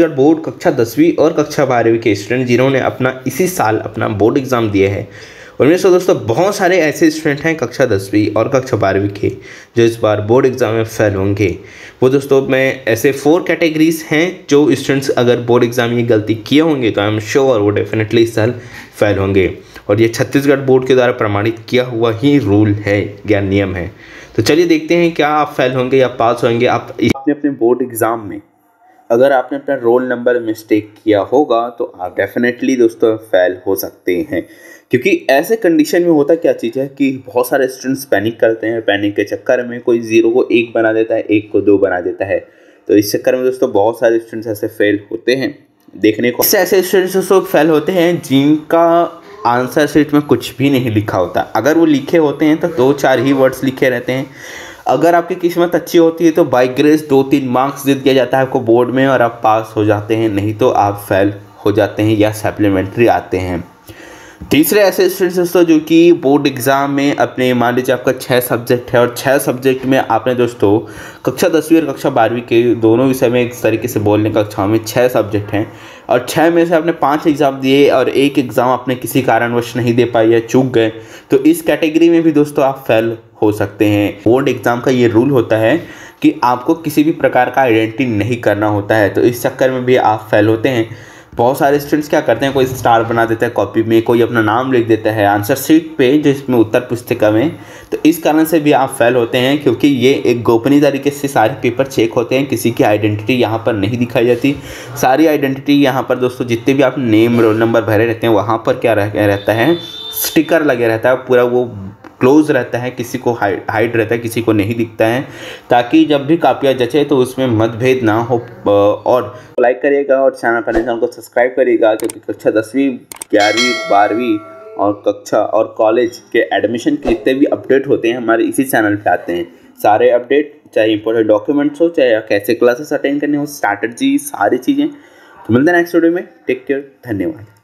Board कक्षा 10वीं और कक्षा 12वीं के स्टूडेंट जिन्होंने अपना इसी साल अपना बोर्ड एग्ज़ाम दिए हैं, उनमें से दोस्तों बहुत सारे ऐसे स्टूडेंट हैं कक्षा 10वीं और कक्षा 12वीं के जो इस बार बोर्ड एग्ज़ाम में फेल होंगे। वो दोस्तों में ऐसे 4 कैटेगरीज हैं जो स्टूडेंट्स अगर बोर्ड एग्ज़ाम ये गलती किए होंगे तो आई एम श्योर वो डेफिनेटली इस साल फेल होंगे। और ये छत्तीसगढ़ बोर्ड के द्वारा प्रमाणित किया हुआ ही रूल है या नियम है। तो चलिए देखते हैं क्या आप फेल होंगे या पास होंगे। आपने अपने बोर्ड एग्ज़ाम में अगर आपने अपना रोल नंबर मिस्टेक किया होगा तो आप डेफिनेटली दोस्तों फेल हो सकते हैं, क्योंकि ऐसे कंडीशन में होता क्या चीज़ है कि बहुत सारे स्टूडेंट्स पैनिक करते हैं। पैनिक के चक्कर में कोई 0 को 1 बना देता है, 1 को 2 बना देता है। तो इस चक्कर में दोस्तों बहुत सारे स्टूडेंट्स ऐसे फेल होते हैं। देखने को ऐसे स्टूडेंट्स दोस्तों फेल होते हैं जिनका आंसर शीट में कुछ भी नहीं लिखा होता। अगर वो लिखे होते हैं तो 2-4 ही वर्ड्स लिखे रहते हैं। अगर आपकी किस्मत अच्छी होती है तो बाय ग्रेस 2-3 मार्क्स दे दिया जाता है आपको बोर्ड में और आप पास हो जाते हैं, नहीं तो आप फेल हो जाते हैं या सप्लीमेंट्री आते हैं। तीसरे ऐसे स्टूडेंट्स दोस्तों जो कि बोर्ड एग्ज़ाम में अपने मान लीजिए आपका 6 सब्जेक्ट है और 6 सब्जेक्ट में आपने दोस्तों कक्षा 10वीं और कक्षा 12वीं के दोनों विषय में एक तरीके से बोलने कक्षाओं में 6 सब्जेक्ट हैं और 6 में से आपने 5 एग्ज़ाम दिए और 1 एग्ज़ाम आपने किसी कारणवश नहीं दे पाए या चूक गए, तो इस कैटेगरी में भी दोस्तों आप फेल हो सकते हैं। बोर्ड एग्ज़ाम का ये रूल होता है कि आपको किसी भी प्रकार का आइडेंटिटी नहीं करना होता है, तो इस चक्कर में भी आप फेल होते हैं। बहुत सारे स्टूडेंट्स क्या करते हैं, कोई स्टार बना देता है कॉपी में, कोई अपना नाम लिख देता है आंसर शीट पे जिसमें उत्तर पुस्तिका में, तो इस कारण से भी आप फेल होते हैं, क्योंकि ये एक गोपनीय तरीके से सारे पेपर चेक होते हैं। किसी की आइडेंटिटी यहाँ पर नहीं दिखाई जाती। सारी आइडेंटिटी यहाँ पर दोस्तों जितने भी आप नेम रोल नंबर भरे रहते हैं वहाँ पर क्या रहता है, स्टिकर लगे रहता है, पूरा वो क्लोज रहता है, किसी को हाइड रहता है, किसी को नहीं दिखता है, ताकि जब भी कापियाँ जचे तो उसमें मतभेद ना हो। और लाइक करिएगा और चैनल को सब्सक्राइब करिएगा, क्योंकि कक्षा 10वीं 11वीं 12वीं और कक्षा और कॉलेज के एडमिशन के जितने भी अपडेट होते हैं हमारे इसी चैनल पे आते हैं। सारे अपडेट, चाहे इंपॉर्टेंट डॉक्यूमेंट्स हो, चाहे कैसे क्लासेस अटेंड करने हो, स्ट्रैटेजी, सारी चीज़ें। तो मिलते हैं नेक्स्ट वीडियो में। टेक केयर, धन्यवाद।